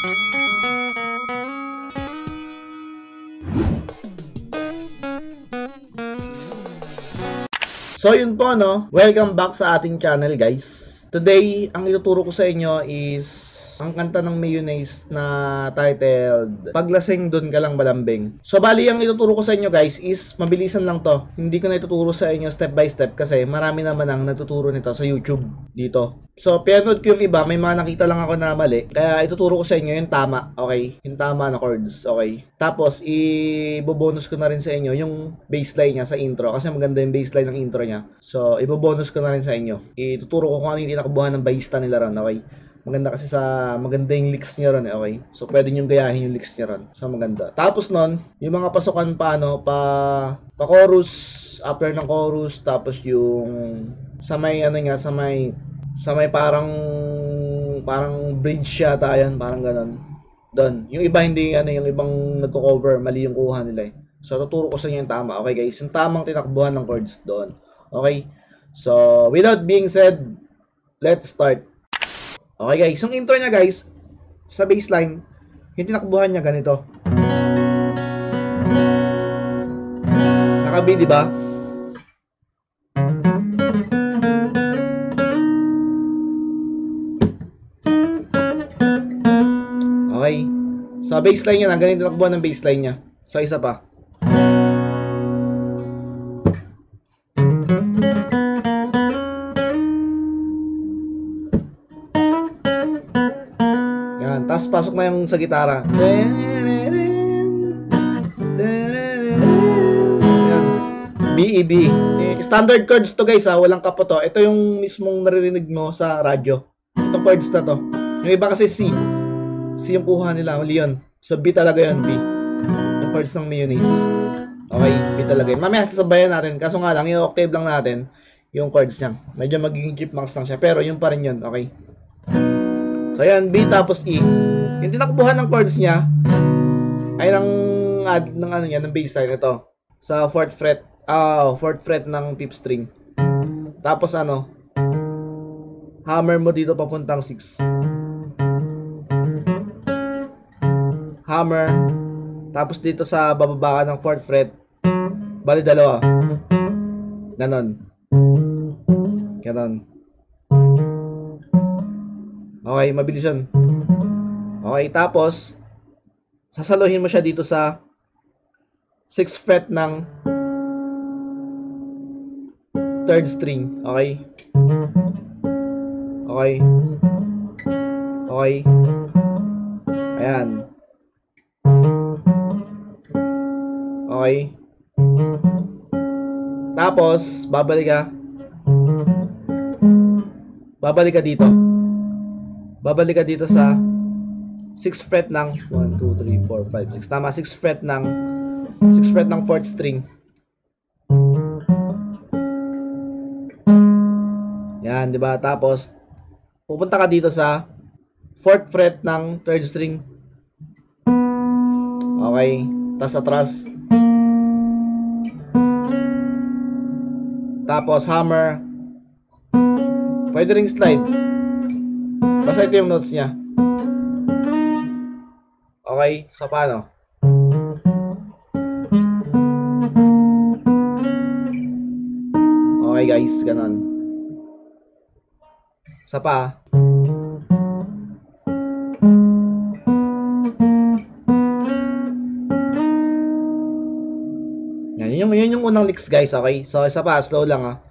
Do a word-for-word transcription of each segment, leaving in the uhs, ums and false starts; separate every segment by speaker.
Speaker 1: So yun po, no, welcome back sa ating channel, guys. Today, ang ituturo ko sa inyo is ang kanta ng Mayonnaise na titled Paglasing Dun Ka Lang Malambing. So bali, ang ituturo ko sa inyo, guys, is mabilisan lang to. Hindi ko na ituturo sa inyo step by step kasi marami naman ang natuturo nito sa YouTube dito. So pinanood ko yung iba, may mga nakita lang ako na mali, kaya ituturo ko sa inyo yung tama, okay? Yung tama na chords, okay? Tapos i-bonus ko na rin sa inyo yung bassline niya sa intro kasi maganda yung bassline ng intro niya. So i-bonus ko na rin sa inyo. Ituturo ko kung ano yung tinakabuhan ng bahista nila ron, okay? Maganda kasi sa maganda yung licks niya ron, okay? So pwede niyo gayahin yung licks niya ron. So maganda. Tapos nun, yung mga pasukan pa ano, pa pa chorus, after ng chorus, tapos yung sa may ano nga, sa may sa may parang parang bridge yata yan, parang ganon. Doon. Yung iba hindi ano, yung ibang nagko-cover, mali yung kuha nila eh. So tuturo ko sa inyo yung tama, okay guys? Yung tamang tinakbuhan ng chords doon. Okay? So without being said, let's start. Okay guys, yung intro niya guys, sa bassline, yung tinakbuhan niya ganito. Naka-B, di ba? Okay. Sa bassline niya, ganito tinakbuhan ng bassline niya. So isa pa. Tapos pasok na yung sa gitara. Yan. B E B. Eh, standard chords to guys ha, walang kapo to. Ito yung mismong naririnig mo sa radyo. Itong chords na to. Yung iba kasi C. C yung kuha nila, mali yun. So B talaga yun, B. Yung chords ng Mayonnaise. Okay, B talaga yun. Mamaya sasabayan natin. Kaso nga lang, yung octave lang natin, yung chords niya. Medyo magiging chipmunks lang siya. Pero yun pa rin yun, okay. So yan, B tapos E. Yung tinakbuhan ng chords niya ay ng add ng ano niya, ng bassline ito. Sa fourth fret, ah, oh, fourth fret ng fifth string. Tapos ano, hammer mo dito papuntang six. Hammer. Tapos dito sa bababa ng fourth fret, bali dalawa. Ganon. Ganon. Okay, mabilis yun. Okay, tapos sasaluhin mo siya dito sa sixth fret ng third string. Okay? Okay. Okay. Ayan. Okay. Tapos babalik ka. Babalik ka dito. Babalik ka dito sa sixth fret ng one, two, three, four, five, six. Tama, sixth fret ng sixth fret ng fourth string. Yan, di ba? Tapos pupunta ka dito sa fourth fret ng third string. Okay, tas atras. Tapos hammer. Pwede ring slide. Basta ito yung notes niya. Okay, so paano? Okay guys, ganon. Sa pa. Yan, yun yung, yun yung unang licks guys, okay? So isa pa, slow lang ah.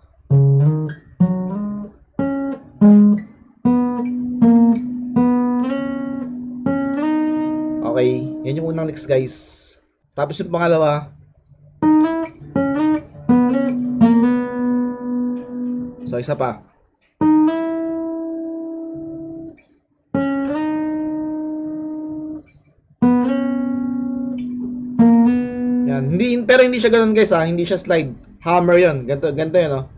Speaker 1: Okay, yan yung unang licks guys. Tapos yung pangalawa. So isa pa. Yan, hindi, pero hindi siya ganoon guys ha, hindi siya slide. Hammer 'yon. Ganto, ganto 'yan oh.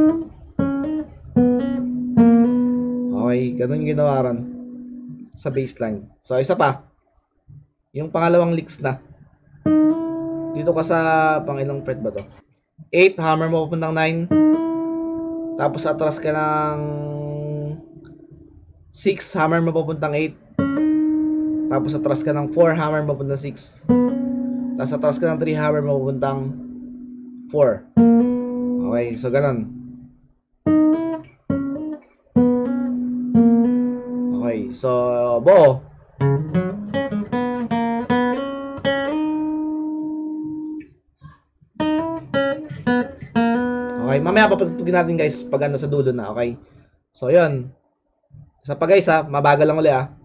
Speaker 1: Okay, ganun yung ginawa ron sa baseline. So isa pa. Yung pangalawang licks na. Dito ka sa pangilang fret ba to? eight, hammer mo papuntang nine. Tapos atras ka ng six, hammer mo papuntang eight. Tapos atras ka ng four hammer mapupuntang six. Tapos atras ka ng three hammer mapupuntang four. Okay, so ganun. Okay, so buo. Okay, mamaya papatugtugin natin guys pag ano sa dulo na, okay? So, yun. Isa pa guys ha, mabagal lang ulit ha.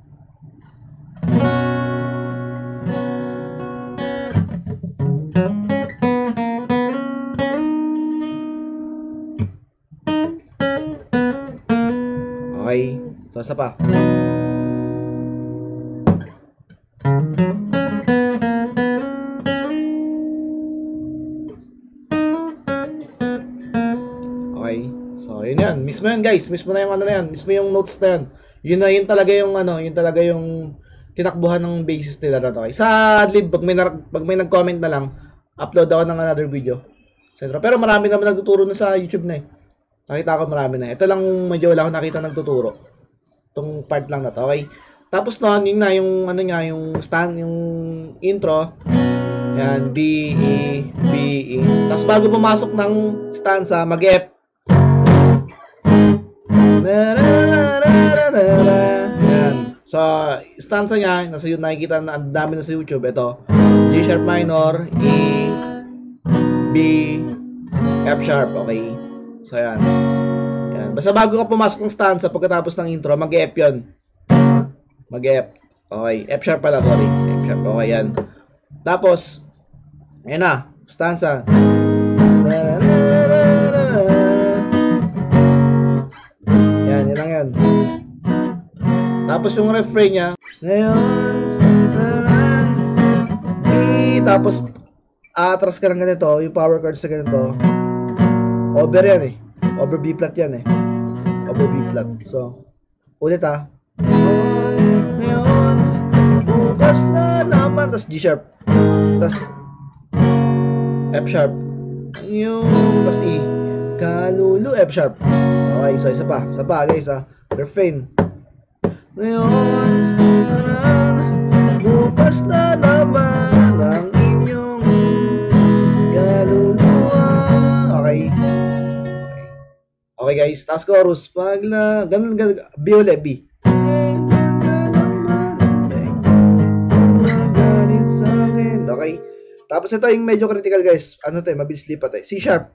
Speaker 1: Okay, so isa pa. Okay. So, yun yan. Mismo yan, guys. Mismo na yung ano na yan. Mismo yung notes na yan. Yun na, yun talaga yung ano, yun talaga yung tinakbuhan ng basis nila na. Okay. Sa adlib, pag may, pag may nag-comment na lang, upload ako ng another video. Pero marami naman nagtuturo na sa YouTube na eh. Nakita ko marami na. Ito lang medyo wala ako nakita nagtuturo. Itong part lang na to. Okay. Tapos noon, yun na, yung ano nga, yung stand, yung intro. Yan, B, E, B, E. Tapos bago pumasok ng stanza, mag-F. Yan. So, stanza niya, nasa yun nakikita na ang dami na sa YouTube. Ito, G sharp minor, E, B, F sharp. Okay. So, yan. Yan. Basta bago ka pumasok ng stanza, pagkatapos ng intro, mag-F yun. Mag-F. Okay. F sharp pala, sorry. F sharp. Okay, yan. Tapos, ayan na. Stanza. Yan, yan lang yan. Tapos yung refrain niya, ngayon, tapos, atras ka ng ganito, yung power chords sa ganito, over yan eh. Over B flat yan eh. Over B flat. So, ulit ah. Ngayon, bukas na naman. Tapos G sharp. Tapos F sharp. Yung, tapos E. Kalulu, F sharp. Okay, so isa pa. Isa pa guys ah. Refrain. Ngayon, bukas na naman ang inyong kaluluwa. Okay. Okay guys, tapos chorus. Pag na, ganun, ganun, B ulit, B. Okay. Tapos ito yung medyo critical guys. Ano to eh, mabilis lipat eh. C sharp.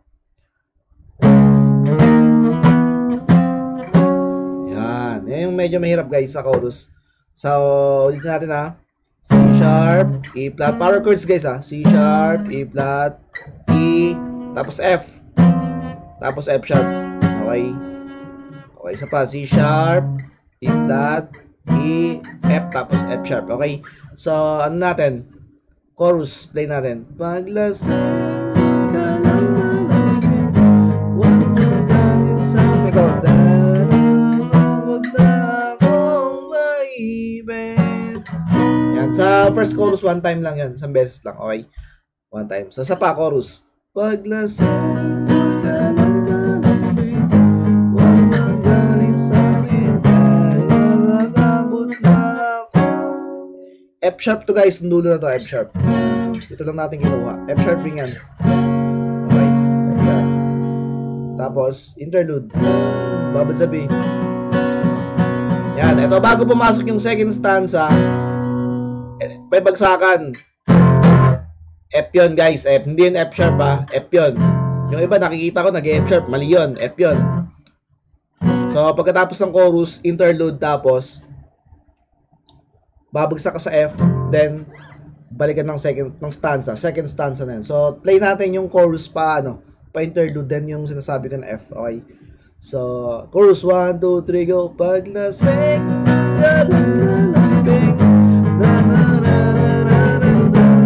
Speaker 1: Yan. Yan yung medyo mahirap guys sa chorus. So, ulit natin ha. C sharp, E flat. Power chords guys ha. C sharp, E flat, E, tapos F. Tapos F sharp. Okay. Okay, isa pa. C sharp, E flat, E, F, tapos F sharp. Okay. So, ano natin? Chorus, play natin. Paglasang ka lang nalalagin, huwag mong galit sa ikaw. Huwag na akong maibig. Yan. Sa first chorus, one time lang yan. Isang beses lang. Okay. One time. So, sa pa, chorus. Paglasang ka lang nalalagin, huwag mong galit sa akin. Natatakot na ako. F sharp to guys. Dulo na to. F sharp. Ito lang natin kinuha. F sharp ring yan. Okay. F sharp. Tapos, interlude. Babad sa B. Yan. Ito, bago pumasok yung second stanza, may bagsakan. F yun guys. F. Hindi yun F sharp ha. F yun. Yung iba nakikita ko nag-F sharp. Mali yun. F yun. So, pagkatapos ng chorus, interlude, tapos babagsak ka sa F, then balikan ng second ng stanza, second stanza na yun. So, play natin yung chorus pa, ano, pa interlude, then yung sinasabi ko na F, okay? So, chorus, one, two, three, go. Paglasing, galalambing, na na na na na na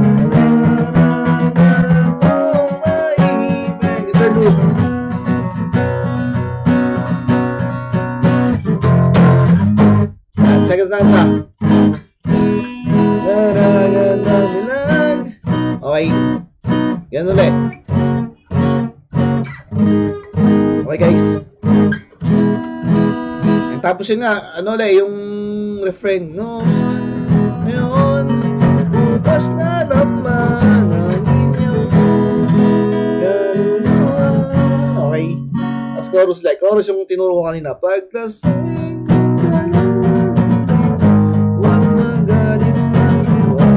Speaker 1: na na interlude. Second stanza. Okay. Yan ulit. Okay guys. And tapos yun nga, ano ulit, yung refrain. No, ngayon, Ngayon, bukas na naman ang inyong kaluluwa. Okay. As chorus like. Chorus yung tinuro ko kanina. Paglasing ka naman, huwag magalit sa iwa.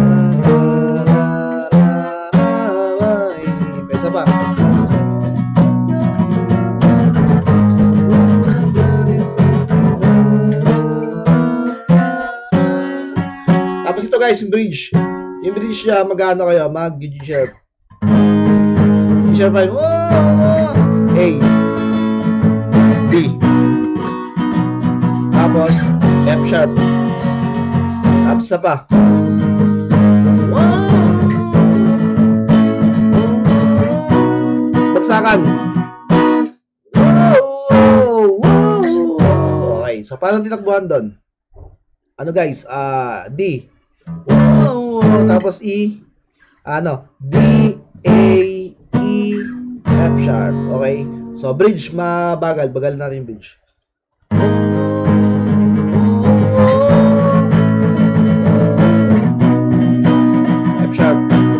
Speaker 1: Pesa pa. Tapos ito guys, yung bridge. Yung bridge niya, magano kayo? Mag-G sharp. G sharp pa yun. A. B. Tapos, F sharp. Tapos isa pa. Bagsakan. Okay, so paano tinakbuhan doon? Ano guys? Ah, uh, D. Wow, tapos E. Ano? D, A, E, F sharp. Okay? So, bridge, mabagal. Bagal natin yung bridge. F sharp.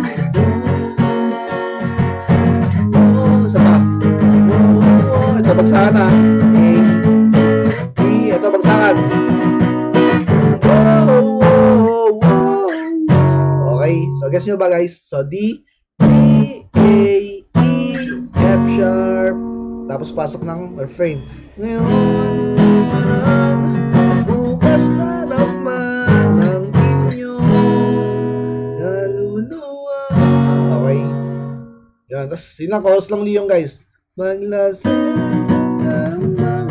Speaker 1: Oh, isa pa. Oh, ito bagsakan na. A, E, ito bagsakan. So, guess nyo ba guys? So, D, D, A, E, F sharp. Tapos, pasok ng refrain. Ngayon, bukas na naman ang inyong kaluluwa. Okay. Yan. Tapos, yun lang. Chorus lang yung guys. Maglasing ka naman,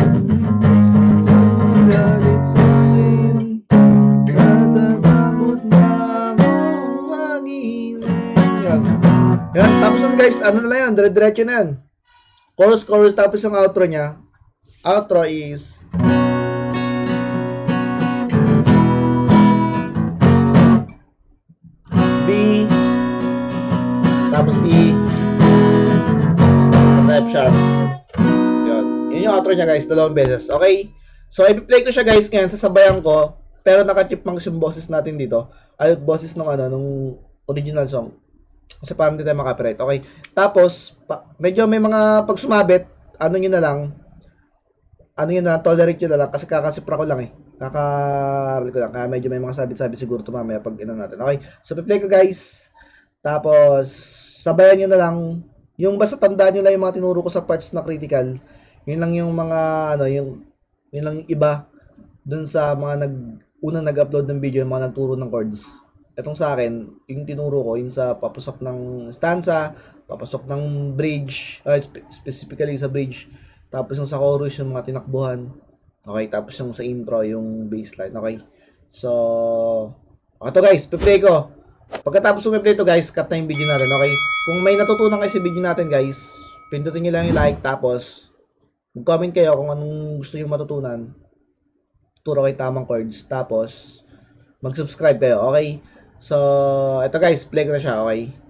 Speaker 1: magalit sa akin, natatakot na yan, tapos yun guys, ano na lang yan, dire-diretso na yan. Chorus, chorus, tapos yung outro nya. Outro is B, tapos E, tapos F sharp. Yun, yun yung outro nya guys, dalawang beses. Okay, so i-play ko siya guys ngayon, sasabayan ko, pero naka-chipmunks yung boses natin dito. Ay, boses ng ano, nung original song. Kasi parang hindi tayo makapirate. Okay. Tapos, pa, medyo may mga pag sumabit, ano nyo na lang, ano nyo na, tolerate nyo na lang, kasi kakasipra ko lang eh. Kaka-roll ko lang. Kaya medyo may mga sabit-sabit siguro ito mamaya pag ino natin. Okay. So, play ko guys. Tapos, sabayan nyo na lang. Yung basta tandaan nyo lang yung mga tinuro ko sa parts na critical. Yun lang yung mga, ano, yung, yun lang yung iba dun sa mga nag, unang nag-upload ng video, yung mga nagturo ng chords. Itong sa akin, yung tinuro ko, yung sa papasok ng stanza, papasok ng bridge, uh, spe specifically sa bridge, tapos yung sa chorus, yung mga tinakbuhan, okay, tapos yung sa intro, yung bassline, okay. So, ito guys, piplay ko. Pagkatapos yung piplay to guys, cut na yung video natin, okay. Kung may natutunan kayo sa video natin guys, pindutin nyo lang yung like, tapos, mag-comment kayo kung anong gusto nyo matutunan, turo kayo tamang chords, tapos, mag-subscribe kayo, okay. So, ito guys, play ko na siya, okay?